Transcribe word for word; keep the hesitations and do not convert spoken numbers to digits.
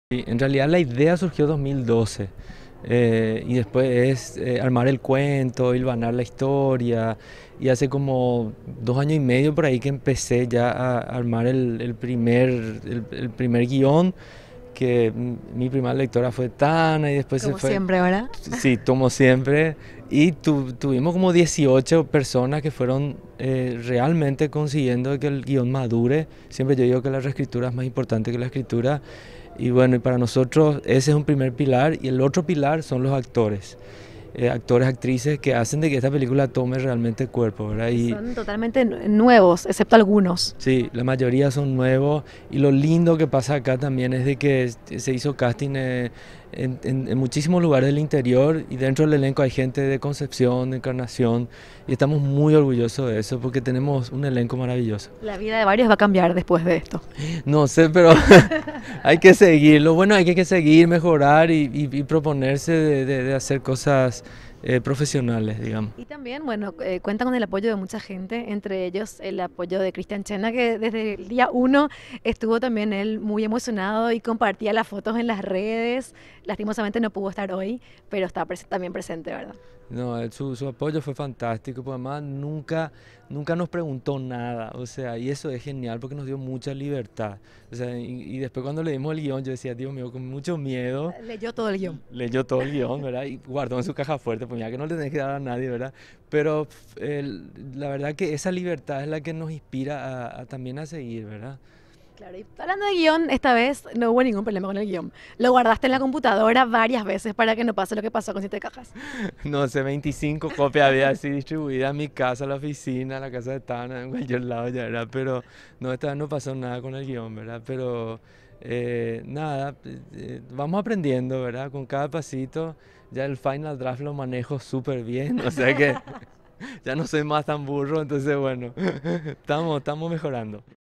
Sí, en realidad la idea surgió en dos mil doce eh, y después es eh, armar el cuento, hilvanar la historia y hace como dos años y medio por ahí que empecé ya a armar el, el primer, el, el primer guión que mm, mi primera lectora fue Tana y después se Como fue, siempre, ¿verdad? sí, como siempre, y tu- tuvimos como dieciocho personas que fueron eh, realmente consiguiendo que el guión madure. Siempre yo digo que la reescritura es más importante que la escritura. Y bueno, y para nosotros ese es un primer pilar y el otro pilar son los actores. Eh, actores, actrices que hacen de que esta película tome realmente cuerpo, ¿verdad? Que Y son totalmente nu- nuevos, excepto algunos. sí, la mayoría son nuevos y lo lindo que pasa acá también es de que se hizo casting eh, en, en- en muchísimos lugares del interior y dentro del elenco hay gente de Concepción, de Encarnación y estamos muy orgullosos de eso porque tenemos un elenco maravilloso. La vida de varios va a cambiar después de esto. No sé, pero hay que seguir. Lo bueno es que hay que seguir, mejorar y, y- y proponerse de, de- de hacer cosas eh, profesionales, digamos. Y también, bueno, eh, cuentan con el apoyo de mucha gente, entre ellos el apoyo de Cristian Chena, que desde el día uno estuvo también él muy emocionado y compartía las fotos en las redes. Lastimosamente no pudo estar hoy, pero está pres- también presente, ¿verdad? No, él- su, su apoyo fue fantástico, pues además nunca, nunca nos preguntó nada, o sea, y eso es genial porque nos dio mucha libertad. O sea, y, y después cuando leímos el guión yo decía, Dios mío, con mucho miedo, Leyó todo el guión. leyó todo el guión, ¿verdad? Y guardó en su caja fuerte, pues ya que no le tenés que dar a nadie, ¿verdad? Pero f- el- la verdad que esa libertad es la que nos inspira a, a también a seguir, ¿verdad? Claro, y hablando de guión, esta vez no hubo ningún problema con el guión. Lo guardaste en la computadora varias veces para que no pase lo que pasó con Siete Cajas. No sé, veinticinco copias había así distribuidas a mi casa, a la oficina, a la casa de Tana, en cualquier lado ya, ¿verdad? Pero no, esta vez no pasó nada con el guión, ¿verdad? Pero eh, nada, eh, eh, vamos aprendiendo, ¿verdad? Con cada pasito, ya el final draft lo manejo súper bien, o sea que ya no soy más tan burro, entonces bueno, estamos, estamos mejorando.